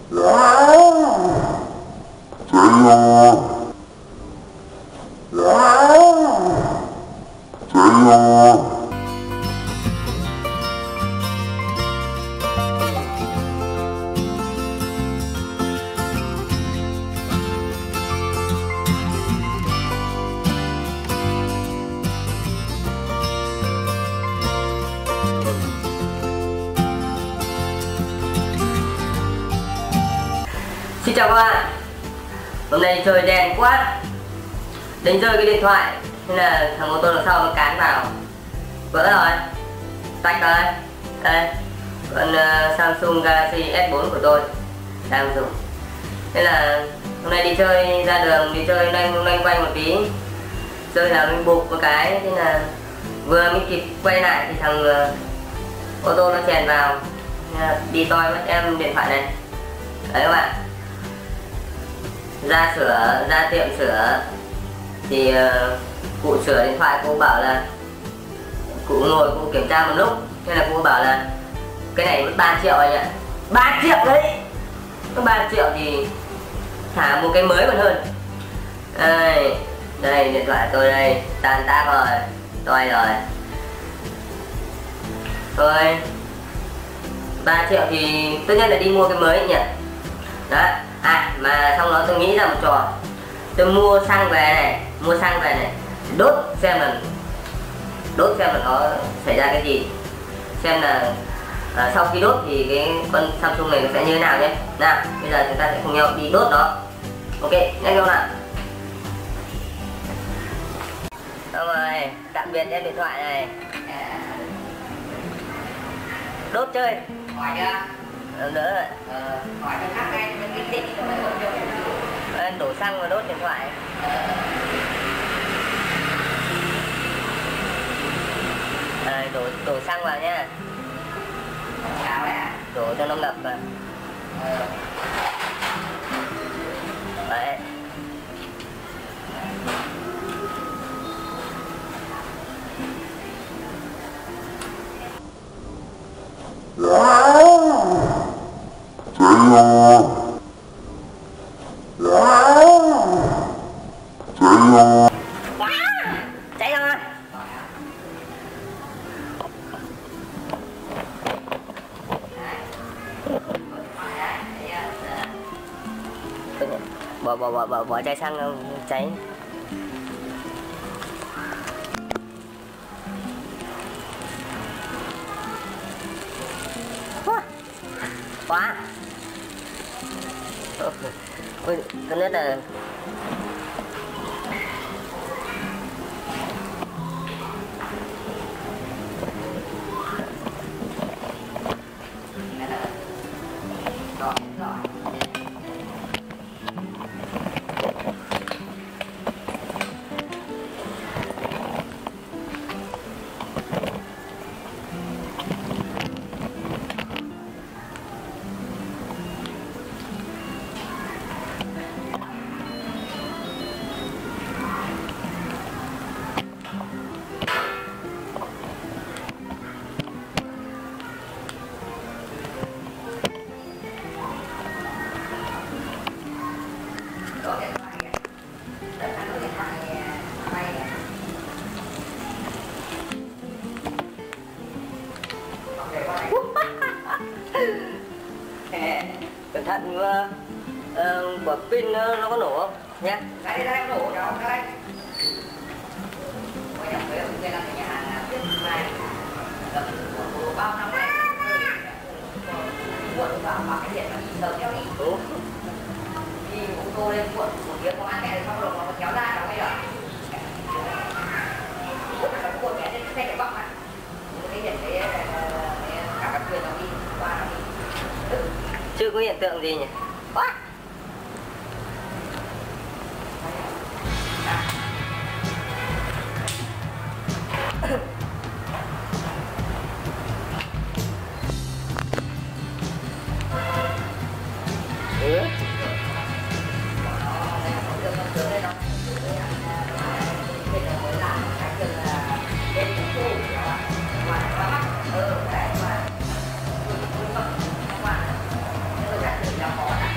Xin chào các bạn. Hôm nay trời đèn quá, đánh rơi cái điện thoại nên là thằng ô tô đằng sau nó cán vào, vỡ rồi, tách rồi. Đây, con Samsung Galaxy S4 của tôi đang dùng. Nên là hôm nay đi chơi ra đường, đi chơi loanh quanh một tí, rơi là mình bụp một cái, nên là vừa mới kịp quay lại thì thằng ô tô nó chèn vào, đi toi mất em điện thoại này. Đấy các bạn, ra tiệm sửa thì cụ sửa điện thoại, cô bảo là cụ ngồi cụ kiểm tra một lúc, nên là cô bảo là cái này mất 3 triệu anh ạ. 3 triệu đấy, 3 triệu thì thả một cái mới còn hơn. Đây điện thoại tôi đây, tan tác rồi, toi rồi. Thôi 3 triệu thì tất nhiên là đi mua cái mới nhỉ. Đó, mà xong đó tôi nghĩ ra một trò, tôi mua xăng về này, đốt xem là nó xảy ra cái gì, xem là sau khi đốt thì cái con Samsung này nó sẽ như thế nào nhé. Nào, bây giờ chúng ta sẽ cùng nhau đi đốt nó. Ok, nhanh không nào. Xong rồi, tạm biệt em điện thoại này. Đốt chơi. Hỏi chưa? Đỡ rồi. Hỏi cho khác ngay, mình cái gì mà đổ xăng và đốt điện thoại. Đổ xăng vào nhá. Đổ cho nó ngập vào. Đấy. Cháy rồi. Bỏ chai xăng cháy. Quá. Ôi, con nít là cẩn thận quả pin nó có nổ không nhé. Đây nó nổ đâu đây. Quay nhập với người làm nhà hàng tiếp này bao năm nay cuộn vào cái điện mà sờ theo đi. Đi ô tô lên cuộn một tiếng có ăn mẹ xong rồi nó kéo ra nó bây giờ. Cuộn mẹ trên xe cái bọc này. Cái điện cái cả các thuyền nó đi qua nó đi. Chưa có hiện tượng gì nhỉ? Quá. Hãy subscribe cho kênh Ghiền Mì Gõ để không bỏ lỡ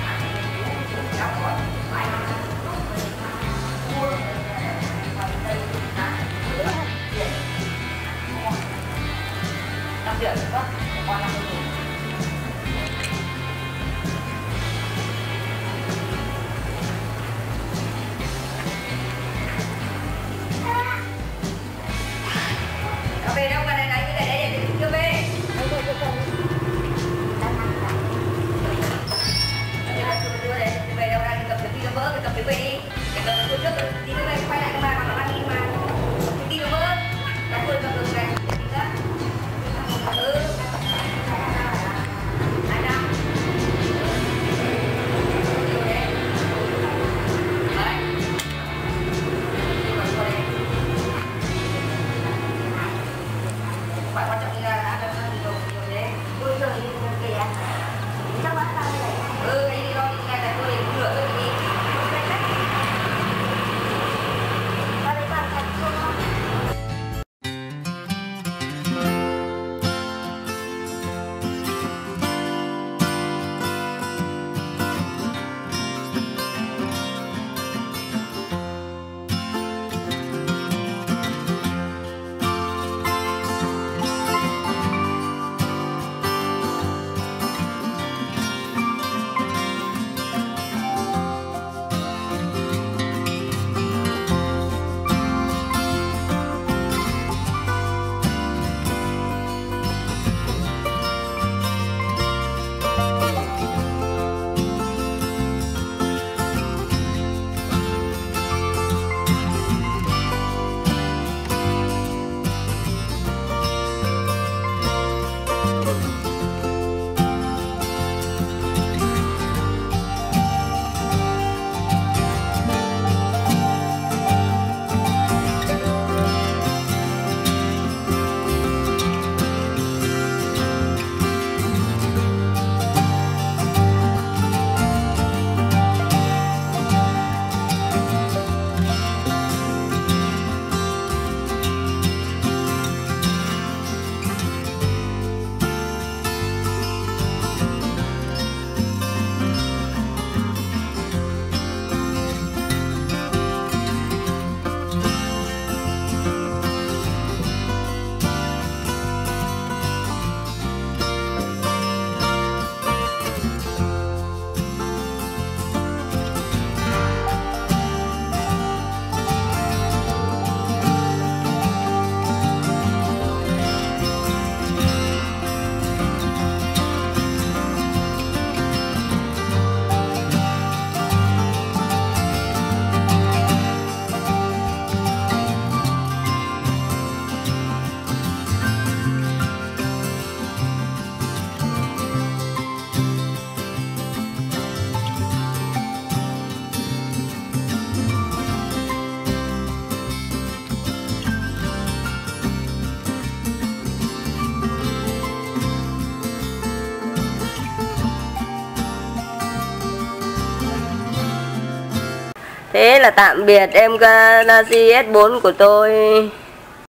Thế là tạm biệt em Galaxy S4 của tôi.